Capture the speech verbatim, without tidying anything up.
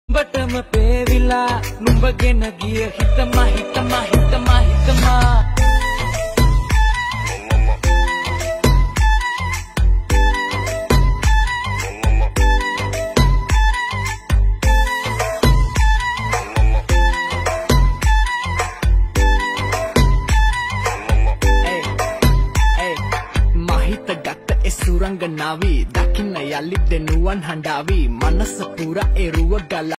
බටම පේවිලා නුඹගෙන ගිය හිතම හිතම හිතම හිතම සුරංගනාවී දකින්න යලි දෙනුවන් හඬාවී මනස පුරා එරුව ගලා